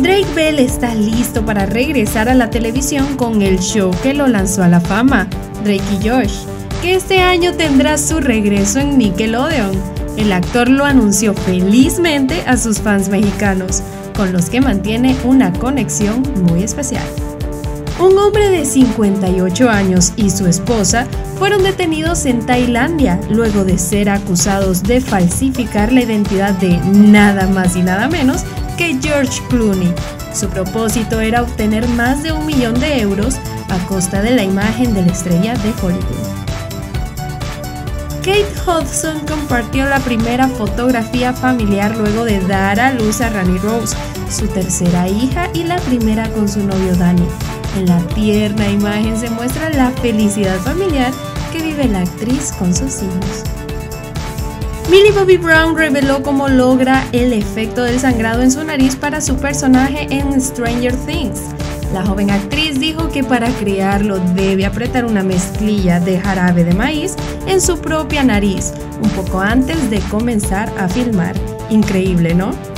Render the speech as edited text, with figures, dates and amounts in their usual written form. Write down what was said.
Drake Bell está listo para regresar a la televisión con el show que lo lanzó a la fama, Drake y Josh, que este año tendrá su regreso en Nickelodeon. El actor lo anunció felizmente a sus fans mexicanos, con los que mantiene una conexión muy especial. Un hombre de 58 años y su esposa fueron detenidos en Tailandia luego de ser acusados de falsificar la identidad de nada más y nada menos que George Clooney. Su propósito era obtener más de 1 millón de euros a costa de la imagen de la estrella de Hollywood. Kate Hudson compartió la primera fotografía familiar luego de dar a luz a Rani Rose, su tercera hija y la primera con su novio Danny. En la tierna imagen se muestra la felicidad familiar que vive la actriz con sus hijos. Millie Bobby Brown reveló cómo logra el efecto del sangrado en su nariz para su personaje en Stranger Things. La joven actriz dijo que para crearlo debe apretar una mezclilla de jarabe de maíz en su propia nariz, un poco antes de comenzar a filmar. Increíble, ¿no?